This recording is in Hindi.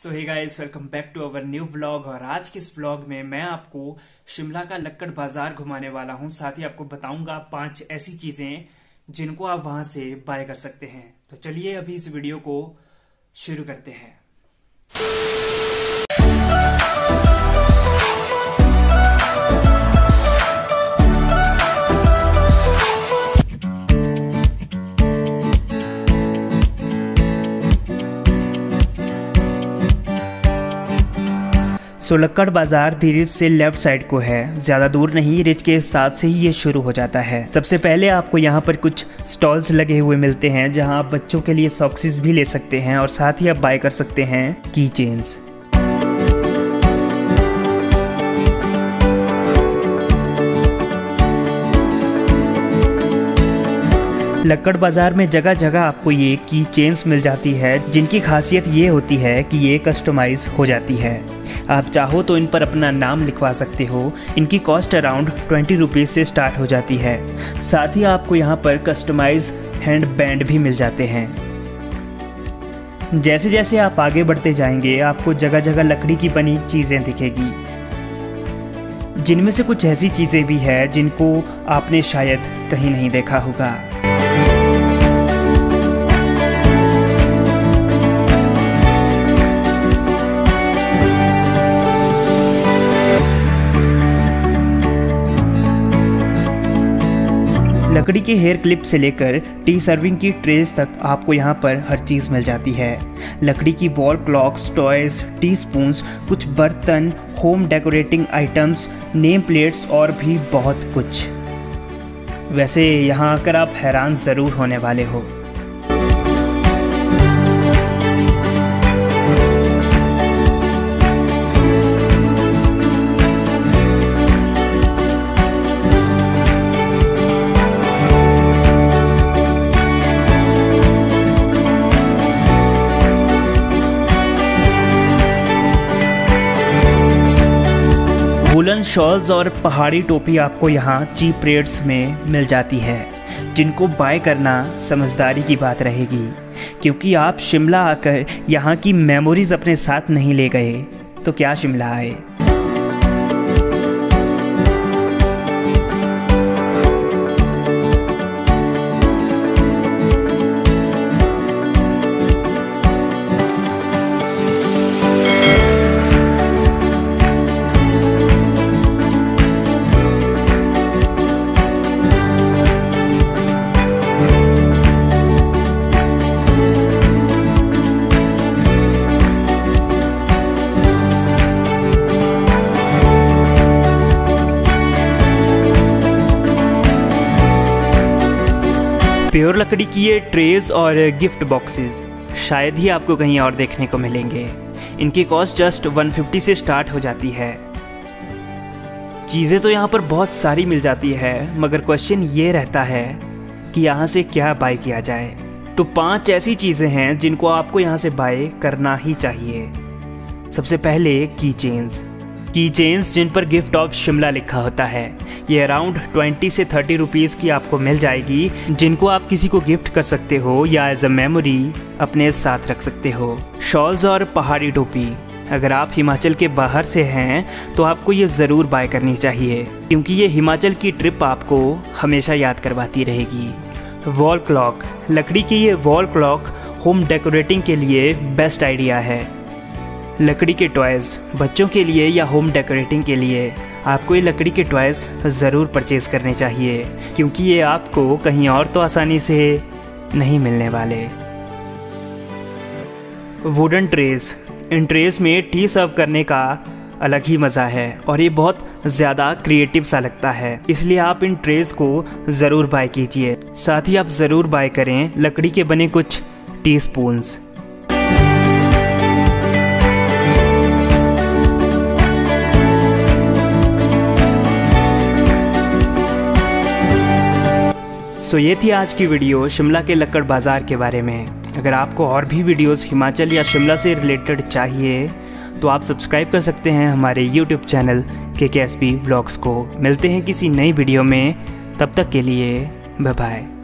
So hey guys, welcome back to our new blog. और आज के इस ब्लॉग में मैं आपको शिमला का लक्कड़ बाजार घुमाने वाला हूं। साथ ही आपको बताऊंगा 5 ऐसी चीजें जिनको आप वहां से बाय कर सकते हैं। तो चलिए अभी इस वीडियो को शुरू करते हैं। लक्कड़ बाजार धीरे से लेफ्ट साइड को है, ज़्यादा दूर नहीं, रिज के साथ से ही ये शुरू हो जाता है। सबसे पहले आपको यहाँ पर कुछ स्टॉल्स लगे हुए मिलते हैं जहाँ आप बच्चों के लिए सॉक्सेस भी ले सकते हैं और साथ ही आप बाय कर सकते हैं की चेन्स। लक्कड़ बाजार में जगह जगह आपको ये की चेन्स मिल जाती है, जिनकी खासियत ये होती है कि ये कस्टमाइज हो जाती है। आप चाहो तो इन पर अपना नाम लिखवा सकते हो। इनकी कॉस्ट अराउंड 20 रुपीज़ से स्टार्ट हो जाती है। साथ ही आपको यहाँ पर कस्टमाइज हैंड बैंड भी मिल जाते हैं। जैसे जैसे आप आगे बढ़ते जाएंगे आपको जगह जगह लकड़ी की बनी चीज़ें दिखेगी, जिनमें से कुछ ऐसी चीज़ें भी हैं जिनको आपने शायद कहीं नहीं देखा होगा। लकड़ी के हेयर क्लिप से लेकर टी सर्विंग की ट्रेस तक आपको यहाँ पर हर चीज़ मिल जाती है। लकड़ी की wall clocks, toys, tea spoons, कुछ बर्तन, home decorating items, name plates और भी बहुत कुछ। वैसे यहाँ आकर आप हैरान ज़रूर होने वाले हो। वुलन शॉल्स और पहाड़ी टोपी आपको यहाँ चीप रेट्स में मिल जाती है, जिनको बाय करना समझदारी की बात रहेगी, क्योंकि आप शिमला आकर यहाँ की मेमोरीज अपने साथ नहीं ले गए तो क्या शिमला आए। प्योर लकड़ी की ये ट्रेज और गिफ्ट बॉक्सेस शायद ही आपको कहीं और देखने को मिलेंगे। इनकी कॉस्ट जस्ट 150 से स्टार्ट हो जाती है। चीज़ें तो यहाँ पर बहुत सारी मिल जाती है, मगर क्वेश्चन ये रहता है कि यहाँ से क्या बाय किया जाए। तो 5 ऐसी चीज़ें हैं जिनको आपको यहाँ से बाय करना ही चाहिए। सबसे पहले की चेन्स जिन पर गिफ्ट ऑफ शिमला लिखा होता है। ये अराउंड 20 से 30 रुपीज़ की आपको मिल जाएगी, जिनको आप किसी को गिफ्ट कर सकते हो या एज अ मेमोरी अपने साथ रख सकते हो। शॉल्स और पहाड़ी टोपी, अगर आप हिमाचल के बाहर से हैं तो आपको ये ज़रूर बाय करनी चाहिए, क्योंकि ये हिमाचल की ट्रिप आपको हमेशा याद करवाती रहेगी। वॉल क्लॉक, लकड़ी की ये वॉल क्लॉक होम डेकोरेटिंग के लिए बेस्ट आइडिया है। लकड़ी के टॉयज़, बच्चों के लिए या होम डेकोरेटिंग के लिए आपको ये लकड़ी के टॉयज़ ज़रूर परचेज़ करने चाहिए, क्योंकि ये आपको कहीं और तो आसानी से नहीं मिलने वाले। वुडन ट्रेस, इन ट्रेस में टी सर्व करने का अलग ही मज़ा है और ये बहुत ज़्यादा क्रिएटिव सा लगता है, इसलिए आप इन ट्रेस को ज़रूर बाय कीजिए। साथ ही आप ज़रूर बाय करें लकड़ी के बने कुछ टी स्पून्स। सो ये थी आज की वीडियो शिमला के लक्कड़ बाज़ार के बारे में। अगर आपको और भी वीडियोस हिमाचल या शिमला से रिलेटेड चाहिए तो आप सब्सक्राइब कर सकते हैं हमारे YouTube चैनल KKSP व्लॉग्स को। मिलते हैं किसी नई वीडियो में, तब तक के लिए बाय बाय।